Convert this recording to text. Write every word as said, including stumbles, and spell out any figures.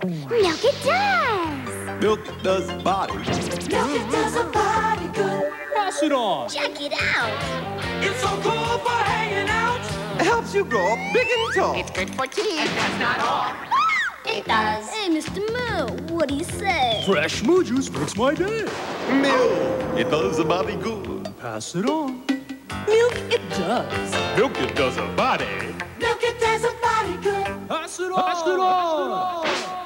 Milk it does. Milk does a body. Milk it does a body good. Pass it on. Check it out. It's so cool for hanging out. It helps you grow up big and tall. It's good for teeth. And that's not all. It does. Hey, Mister Moo, what do you say? Fresh moo juice makes my day. Milk, it does a body good. Pass it on. Milk it does. Milk it does a body. Milk it does a body good. Pass it on. Pass it on.